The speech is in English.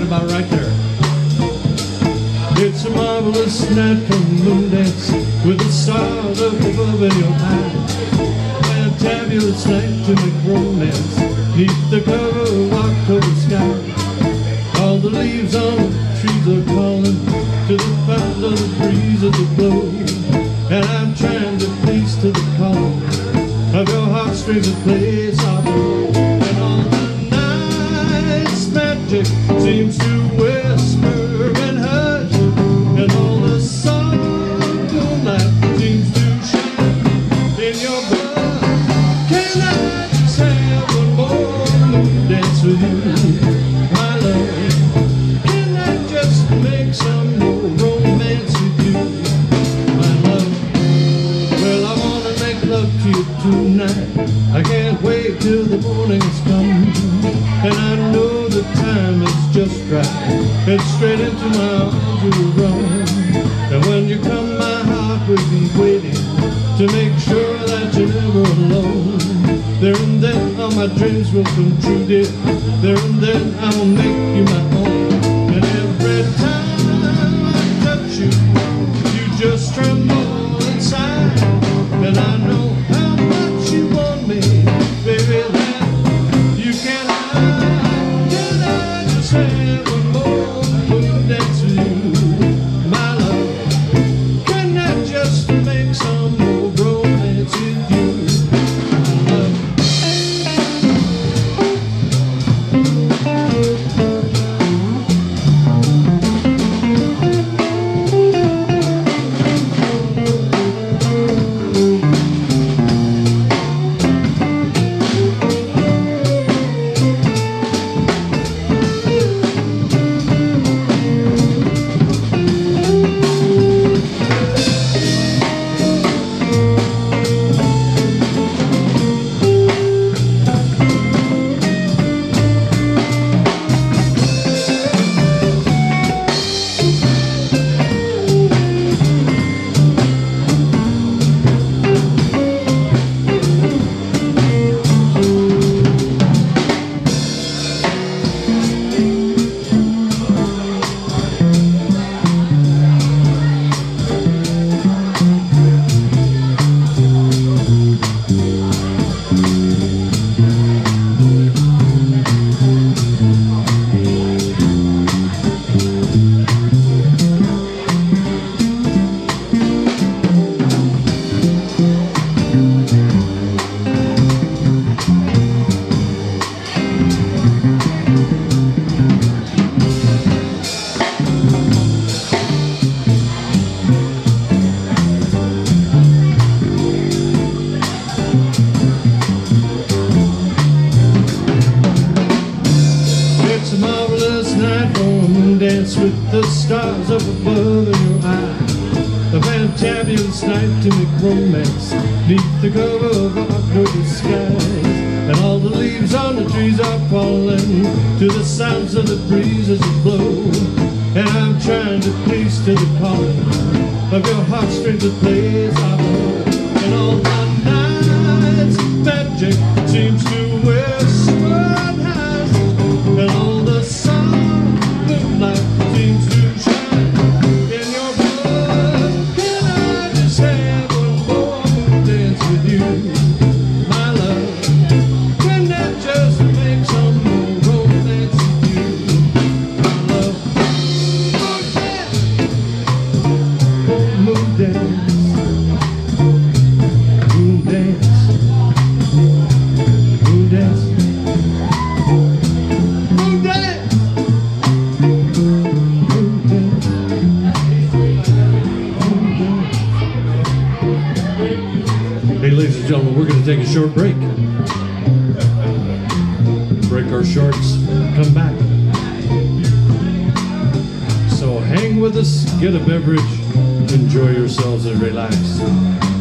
about right there. It's a marvelous night for the moon dance with the stars up above in your eyes. Fantabulous night to make romance neath the cover of October sky. All the leaves on the trees are calling to the sound of the breeze of the blow, and I'm trying to please to the call of your heartstrings that play soft. And all the night's magic seems to whisper and hush, and all the soft moonlight seems to shine in your blood. Can I just have one more moon dance with you, my love? Can I just make some more romance with you, my love? Well, I wanna make love to you tonight. I can't wait till the morning's come, and I know the time is just right, and straight into my arms you will run. And when you come, my heart will be waiting to make sure that you're never alone. There and then all my dreams will come true, dear. There and then I will make you my own. And every time I touch you, you just tremble inside. And I know how much you want me, baby, that you can't hide. Can I just have one more moon dance with you, my love? Can I just make some more romance with you, my love? With the stars up above in your eyes, a fantabulous night to make romance neath the cover of October skies. And all the leaves on the trees are falling to the sounds of the breeze as it blows, and I'm trying to please to the calling of your heartstrings that plays our love. And all the night's magic seems to whisper and hush, and all the soft moonlight seems to shine in your blood. Can I just have one more moon dance with you, my love? Can I just make some more romance with you, my love? Moon dance, moon dance, moon dance, moon dance. Hey, ladies and gentlemen, we're going to take a short break. Break our shorts, come back. So hang with us, get a beverage, enjoy yourselves and relax.